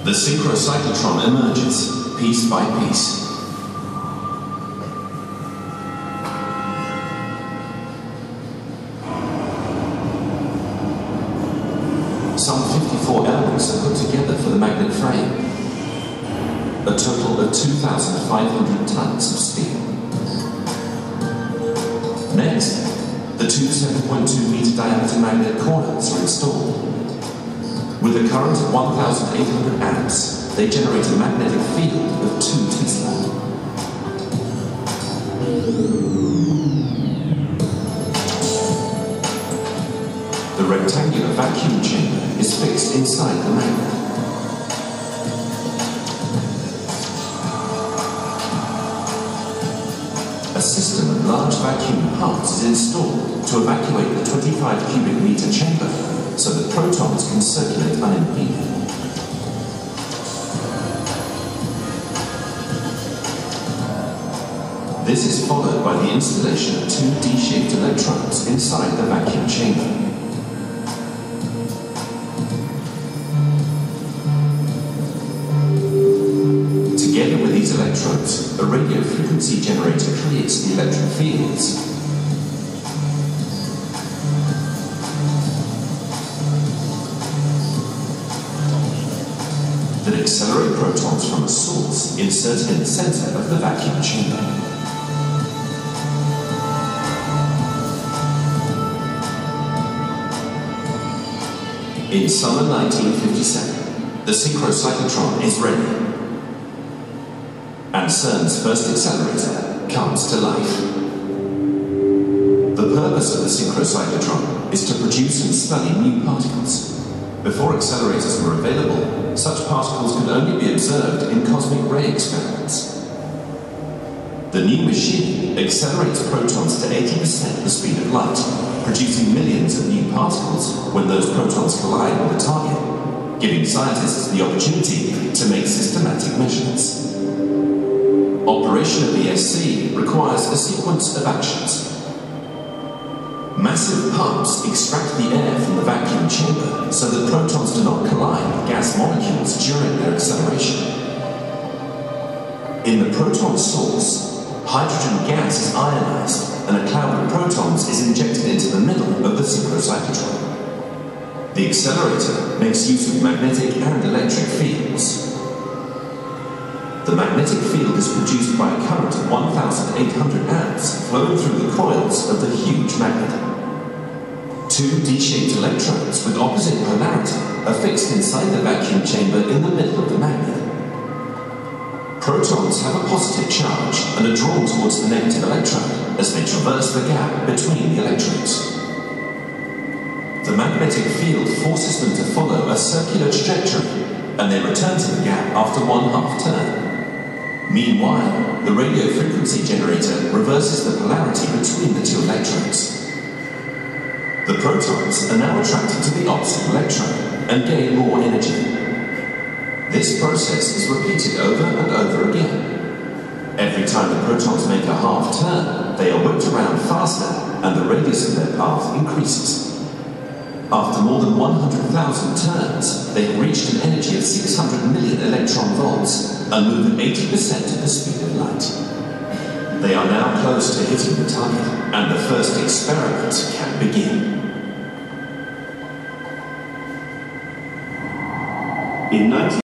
The synchrocyclotron emerges, piece by piece. Some 54 elements are put together for the magnet frame. A total of 2,500 tons of steel. Next, the two 7.2 meter diameter magnet coils are installed. With a current of 1,800 amps, they generate a magnetic field of 2 Tesla. The rectangular vacuum chamber is fixed inside the magnet. A system of large vacuum pumps is installed to evacuate the 25 cubic meter chamber so that protons can circulate unimpeded. This is followed by the installation of 2 D-shaped electrodes inside the vacuum chamber. Together with these electrodes, a radio frequency generator creates the electric fields. That accelerate protons from a source inserted in the center of the vacuum chamber. In summer 1957, the synchrocyclotron is ready, and CERN's first accelerator comes to life. The purpose of the synchrocyclotron is to produce and study new particles. Before accelerators were available, such particles could only be observed in cosmic ray experiments. The new machine accelerates protons to 80% the speed of light, producing millions of new particles when those protons collide with a target, giving scientists the opportunity to make systematic measurements. Operation of the SC requires a sequence of actions. Massive pumps extract the air from the vacuum chamber so that protons do not collide with gas molecules during their acceleration. In the proton source, hydrogen gas is ionized and a cloud of protons is injected into the middle of the synchrocyclotron. The accelerator makes use of magnetic and electric fields. The magnetic field is produced by a current of 1,800 amps flowing through the coils of the huge magnet. 2 D-shaped electrodes with opposite polarity are fixed inside the vacuum chamber in the middle of the magnet. Protons have a positive charge and are drawn towards the negative electrode as they traverse the gap between the electrodes. The magnetic field forces them to follow a circular trajectory, and they return to the gap after 1/2 turn. Meanwhile, the radio frequency generator reverses the polarity between the 2 electrodes. The protons are now attracted to the opposite electrode and gain more energy. This process is repeated over and over again. Every time the protons make a 1/2 turn, they are whipped around faster and the radius of their path increases. After more than 100,000 turns, they have reached an energy of 600 million electron volts and move at 80% of the speed of light. They are now close to hitting the target, and the first experiment can begin. In